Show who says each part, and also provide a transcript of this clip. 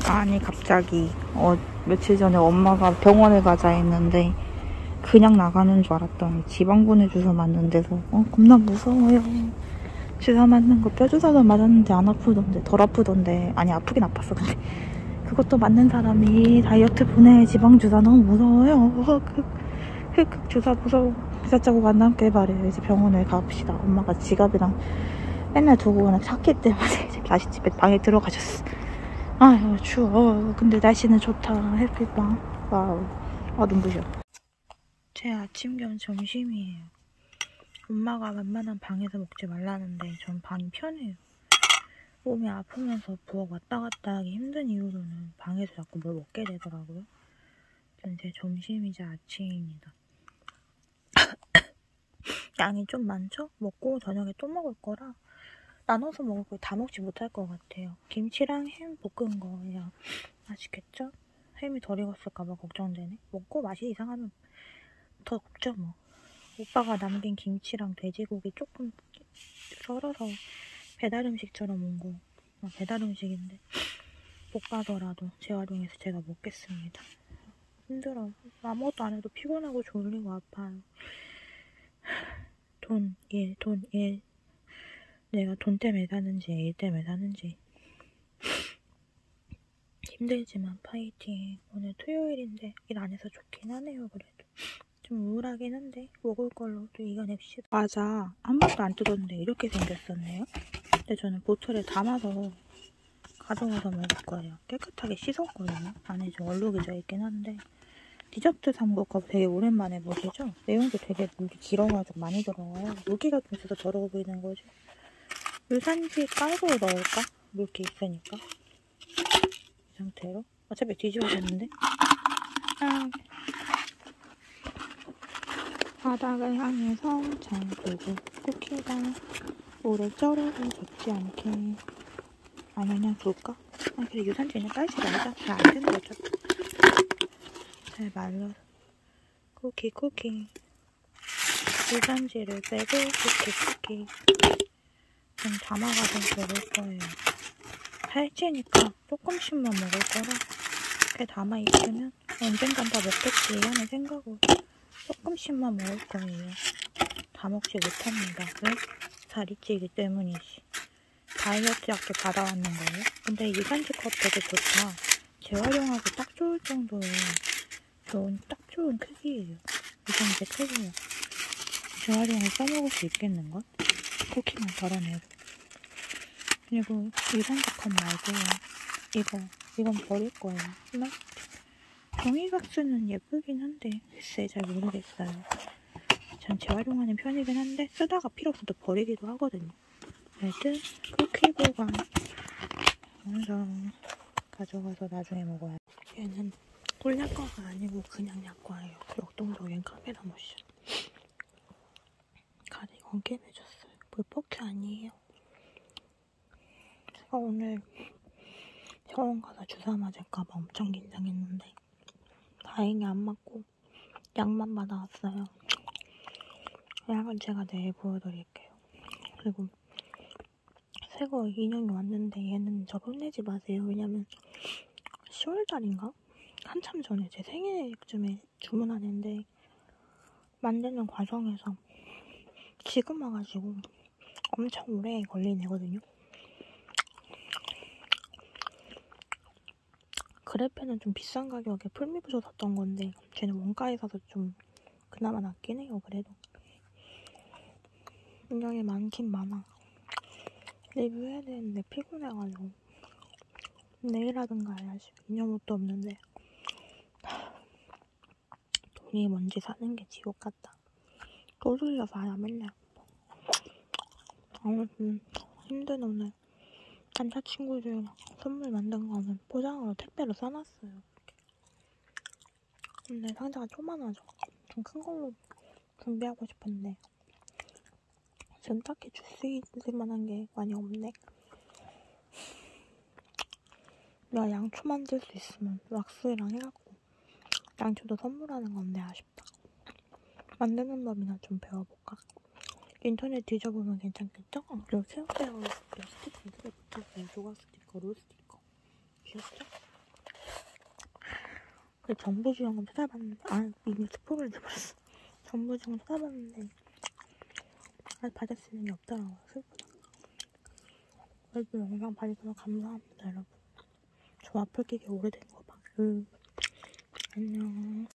Speaker 1: 아니 갑자기 며칠 전에 엄마가 병원에 가자 했는데 그냥 나가는 줄 알았더니 지방분해 주사 맞는 데서 겁나 무서워요. 주사 맞는 거 뼈 주사도 맞았는데 안 아프던데, 덜 아프던데. 아니 아프긴 아팠어. 근데 그것도 맞는 사람이 다이어트 분해 지방 주사 너무 무서워요. 흑흑 주사 무서워. 기사 자국 안 남게 바래요. 이제 병원에 가봅시다. 엄마가 지갑이랑 맨날 두고 찾기 때문에 이제 다시 집에 방에 들어가셨어. 아유 추워. 근데 날씨는 좋다. 햇빛방. 와우. 아 눈부셔. 제 아침 겸 점심이에요. 엄마가 웬만한 방에서 먹지 말라는데 전 방이 편해요. 몸이 아프면서 부엌 왔다 갔다 하기 힘든 이유로는 방에서 자꾸 뭘 먹게 되더라고요. 전 제 점심이자 아침입니다. 양이 좀 많죠? 먹고 저녁에 또 먹을 거라 나눠서 먹을 거 다 먹지 못할 것 같아요. 김치랑 햄 볶은 거예요. 맛있겠죠? 햄이 덜 익었을까봐 걱정되네. 먹고 맛이 이상하면 더 굽죠 뭐. 오빠가 남긴 김치랑 돼지고기 조금 썰어서 배달음식처럼 온 거. 배달음식인데 볶아서라도 재활용해서 제가 먹겠습니다. 힘들어. 아무것도 안 해도 피곤하고 졸리고 아파요. 돈, 일. 내가 돈 때문에 사는지 일 때문에 사는지 힘들지만 파이팅. 오늘 토요일인데 일 안 해서 좋긴 하네요. 그래도 좀 우울하긴 한데 먹을 걸로 또 이겨냅시다. 과자 아무것도 안 뜯었는데 이렇게 생겼었네요. 근데 저는 보틀에 담아서 가져가서 먹을 거예요. 깨끗하게 씻었거든요. 안에 좀 얼룩이 져있긴 한데 디저트 산 거 되게 오랜만에 보시죠? 내용도 되게 물기 길어가지고 많이 들어가요. 물기가 좀 있어서 더러워 보이는 거지. 유산지 깔고 넣을까? 물기 있으니까. 이 상태로. 어차피 뒤집어졌는데. 바닥을 향해서 잘 두고 쿠키가 오래 쩔어서 젖지 않게. 아니 그냥 둘까? 아니 그래 유산지는 깔지 말자. 잘 안 되는 거죠. 잘 말려서 쿠키 유산지를 빼고 쿠키 좀 담아가서 먹을 거예요. 살찌니까 조금씩만 먹을 거라 꽤 담아있으면 언젠간 다 먹겠지 하는 생각으로 조금씩만 먹을 거예요. 다 먹지 못합니다. 왜? 살이 찌기 때문이지. 다이어트 약도 받아왔는 거예요. 근데 유산지 컵 되게 좋다. 재활용하기 딱 좋을 정도의 딱 좋은 크기예요. 유산지 크기예요. 재활용을 써먹을 수 있겠는걸? 쿠키만 덜어내고. 그리고 유산지 컵 말고 이건 버릴 거예요. 종이박스는 예쁘긴 한데 글쎄 잘 모르겠어요. 전 재활용하는 편이긴 한데 쓰다가 필요 없어도 버리기도 하거든요. 하여튼 쿠키 보관 완성. 가져가서 나중에 먹어야 돼. 얘는 꿀약과가 아니고 그냥 약과예요. 역동적인 카메라 모션. 가디건 깨매줬어요. 볼포크 아니에요. 제가 오늘 병원 가서 주사 맞을까봐 엄청 긴장했는데 다행히 안 맞고 약만 받아왔어요. 약은 제가 내일 보여드릴게요. 그리고 새거 인형이 왔는데 얘는 저 혼내지 마세요. 왜냐면 10월달인가? 한참 전에 제 생일쯤에 주문한 애인데 만드는 과정에서 지금 와가지고 엄청 오래 걸린 애거든요. 그래페는 좀 비싼 가격에 풀미부서 샀던 건데 쟤는 원가에 사서 좀 그나마 낫긴 해요. 그래도 인형이 많긴 많아. 리뷰해야 되는데 피곤해가지고 내일 하든가 해야지. 인형 옷도 없는데 돈이 뭔지 사는 게 지옥 같다. 또 돌려서 하야 맨날. 아무튼 힘든 오늘 남자친구들 선물 만든 거는 포장으로 택배로 싸놨어요. 근데 상자가 조그만하죠. 좀 큰 걸로 준비하고 싶은데 지금 딱히 줄 수 있을 만한 게 많이 없네. 내가 양초 만들 수 있으면 왁스랑 해갖고 양초도 선물하는 건데 아쉽다. 만드는 법이나 좀 배워볼까? 인터넷 뒤져보면 괜찮겠죠? 그리고 새우새우 스티커 이렇게 붙어있어요. 조각 스티커, 롤 스티커. 귀엽죠? 그 정보지원금 찾아봤는데 이미 스포를 내버렸어. 정보지원금 찾아봤는데 아직 받을 수 있는 게 없더라고요. 슬프다. 그래도 영상 봐주셔서 감사합니다, 여러분. 저 와플 깨기 오래된 거 봐. 안녕.